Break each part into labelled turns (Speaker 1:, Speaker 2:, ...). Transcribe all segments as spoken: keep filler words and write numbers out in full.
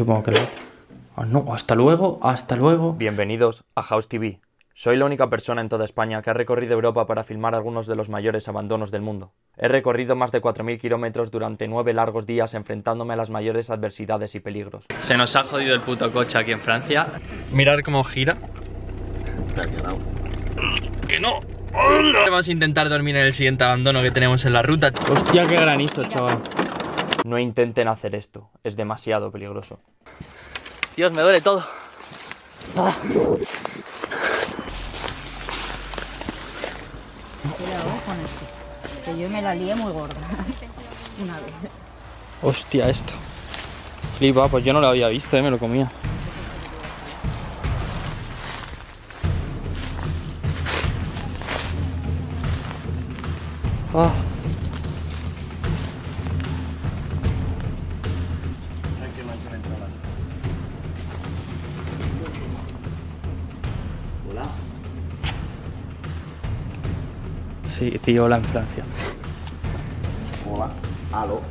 Speaker 1: Supongo que lo... Oh, no, hasta luego, hasta luego.
Speaker 2: Bienvenidos a House T V. Soy la única persona en toda España que ha recorrido Europa para filmar algunos de los mayores abandonos del mundo. He recorrido más de cuatro mil kilómetros durante nueve largos días enfrentándome a las mayores adversidades y peligros.
Speaker 1: Se nos ha jodido el puto coche aquí en Francia. Mirad cómo gira. ¡Que no! Vamos a intentar dormir en el siguiente abandono que tenemos en la ruta. Hostia, qué granizo, chaval.
Speaker 2: No intenten hacer esto, es demasiado peligroso.
Speaker 1: Dios, me duele todo. Ah.
Speaker 3: Cuidado con esto, que yo me la lié muy gorda una vez.
Speaker 1: Hostia, esto. Flipa, pues yo no lo había visto, eh, me lo comía. Ah.
Speaker 2: Hola.
Speaker 1: Sí, tío, hola en Francia.
Speaker 2: Hola. Aló.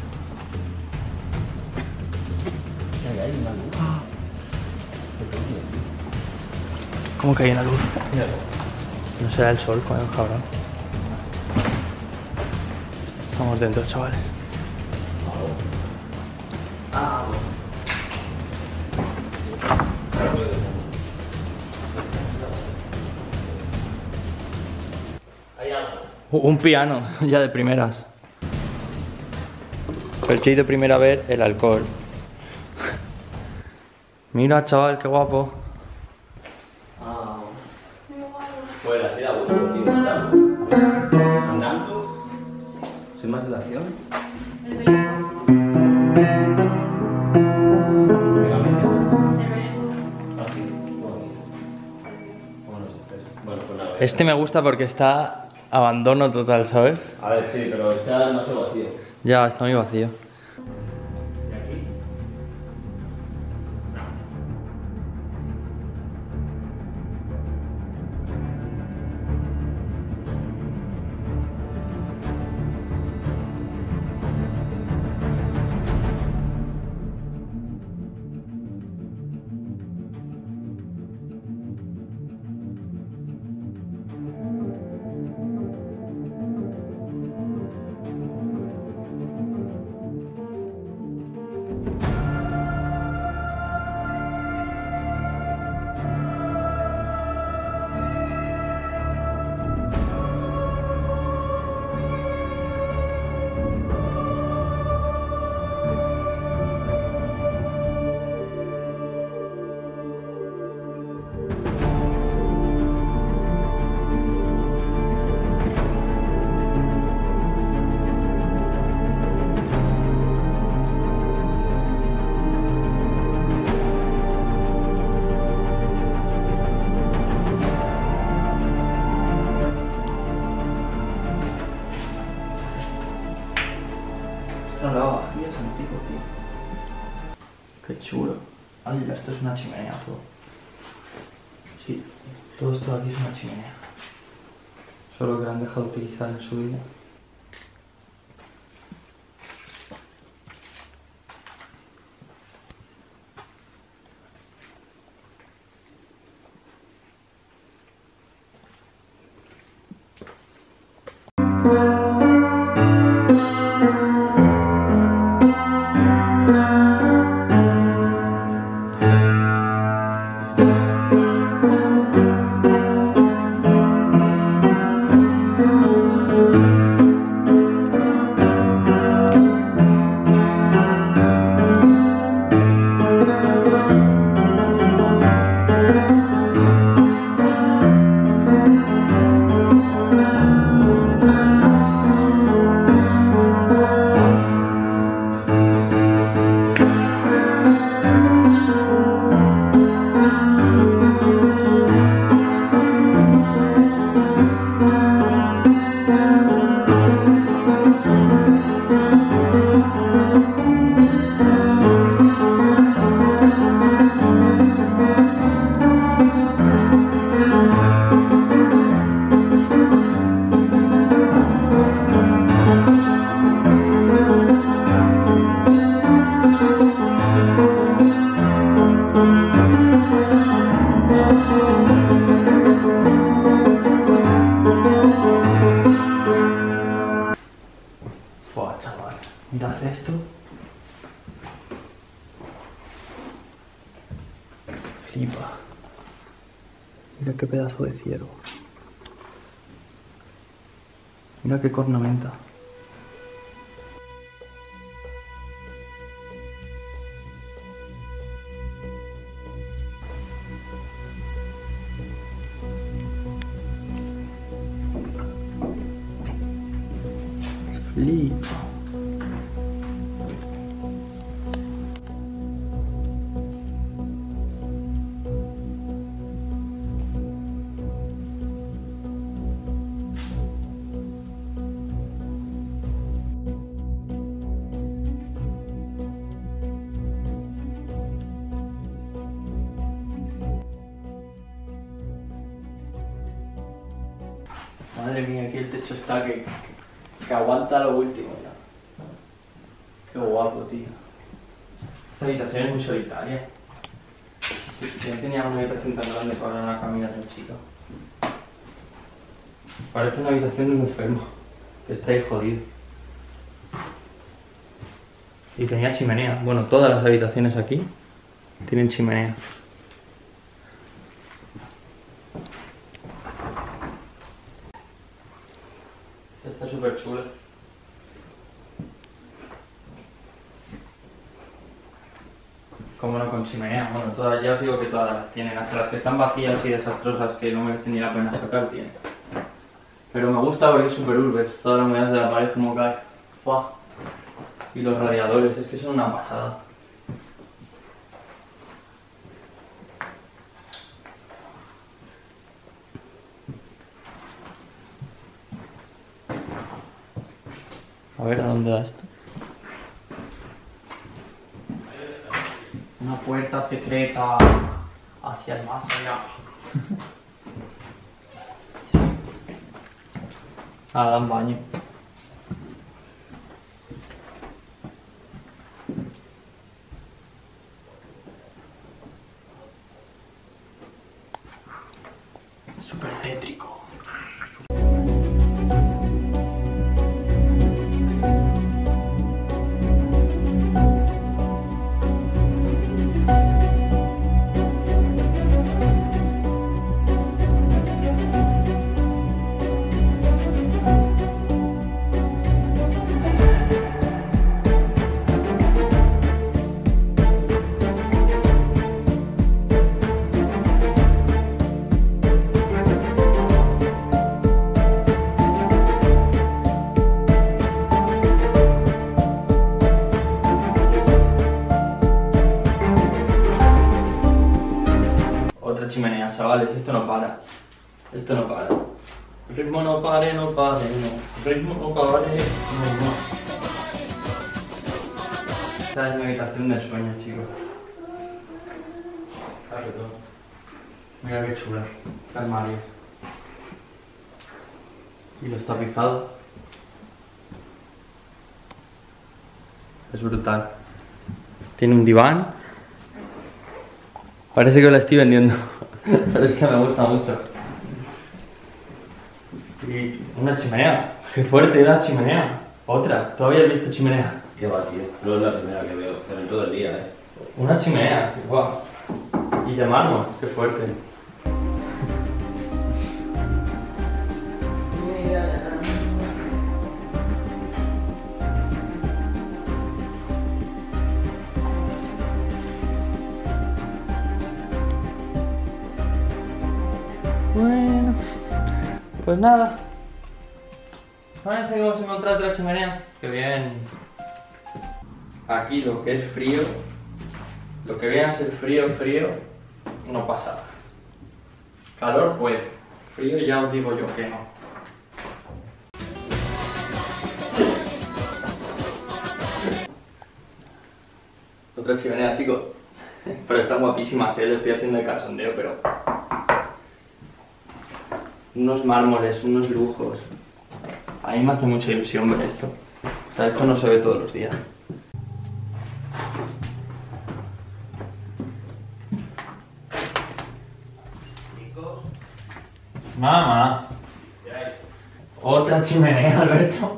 Speaker 1: ¿Cómo que hay una luz? No será el sol, coño, cabrón. Estamos dentro, chavales. Uh, un piano, ya de primeras. Pero yo he ido primero a ver el alcohol. Mira, chaval, qué guapo.
Speaker 2: Ah. Pues así da gusto, tío. Andando. Sin más dilación.
Speaker 1: Este me gusta porque está abandono total, ¿sabes?
Speaker 2: A ver, sí, pero está demasiado vacío.
Speaker 1: Ya, está muy vacío.
Speaker 2: ¿Y aquí?
Speaker 1: Esto no vajillas antiguo, tío. Qué chulo. Hala, esto es una chimenea todo. Sí, todo esto aquí es una chimenea. Solo que lo han dejado utilizar en su día. flipa. Mira qué pedazo de cielo. Mira qué cornamenta. Flipa. Madre mía, aquí el techo está que, que, que aguanta lo último ya. Qué guapo, tío. Esta habitación es muy solitaria. Ya tenía una habitación tan grande para una camina tan chica. Parece una habitación de un enfermo, que está ahí jodido. Y tenía chimenea. Bueno, todas las habitaciones aquí tienen chimenea. Esta está súper chula. Como no con chimenea. Bueno, todas, ya os digo que todas las tienen. Hasta las que están vacías y desastrosas que no merecen ni la pena sacar tienen. Pero me gusta porque es súper urbex. Toda la humedad de la pared como cae. ¡Fua! Y los radiadores, es que son una pasada. A ver, ¿a dónde da esto? Una puerta secreta hacia el más allá. Ah, dan baño. Súper tétrico. Chimenea, chavales, esto no para. Esto no para. El ritmo no pare, no pare, no. El ritmo no pare, no, no. Esta es mi habitación del sueño, chicos. Carretón. Mira qué chula. Qué armario. Y los tapizados. Es brutal. Tiene un diván. Parece que lo estoy vendiendo. Pero es que me gusta mucho. Y una chimenea. Qué fuerte era la chimenea. Otra. ¿Tú habías visto chimenea?
Speaker 4: Qué va, tío. No es la primera que veo, pero en todo el día, eh.
Speaker 1: Una chimenea. Guau. Y de mármol. Qué fuerte. Bueno, pues nada. Parece que hemos encontrado otra chimenea. Que bien. Aquí lo que es frío, lo que viene a ser frío, frío, no pasa nada. Calor puede. Frío ya os digo yo que no. Otra chimenea, chicos. Pero están guapísimas, ¿eh? Le estoy haciendo de cachondeo, pero... Unos mármoles, unos lujos. A mí me hace mucha ilusión ver esto. O sea, esto no se ve todos los días. Mamá. Otra chimenea, Alberto.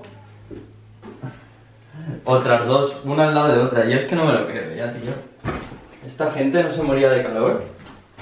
Speaker 1: Otras dos, una al lado de otra. Yo es que no me lo creo ya, tío. Esta gente no se moría de calor.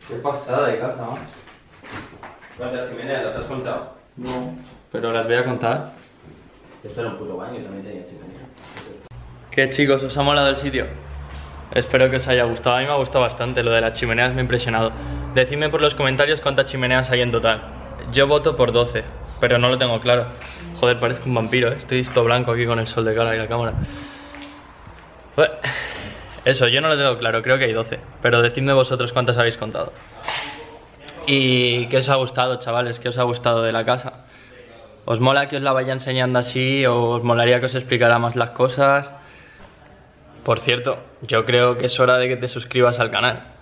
Speaker 2: Qué pasada de casa, ¿no?
Speaker 4: ¿Cuántas chimeneas las has contado?
Speaker 2: No, pero las voy a contar.
Speaker 4: Esto era un puto baño y también tenía chimenea.
Speaker 2: ¿Qué, chicos? ¿Os ha molado el sitio? Espero que os haya gustado. A mí me ha gustado bastante, lo de las chimeneas me ha impresionado. Decidme por los comentarios cuántas chimeneas hay en total. Yo voto por doce, pero no lo tengo claro. Joder, parezco un vampiro, ¿eh? Estoy todo blanco aquí con el sol de cara y la cámara. Bueno, eso, yo no lo tengo claro, creo que hay doce. Pero decidme vosotros cuántas habéis contado. ¿Y qué os ha gustado, chavales? ¿Qué os ha gustado de la casa? ¿Os mola que os la vaya enseñando así o os molaría que os explicara más las cosas? Por cierto, yo creo que es hora de que te suscribas al canal.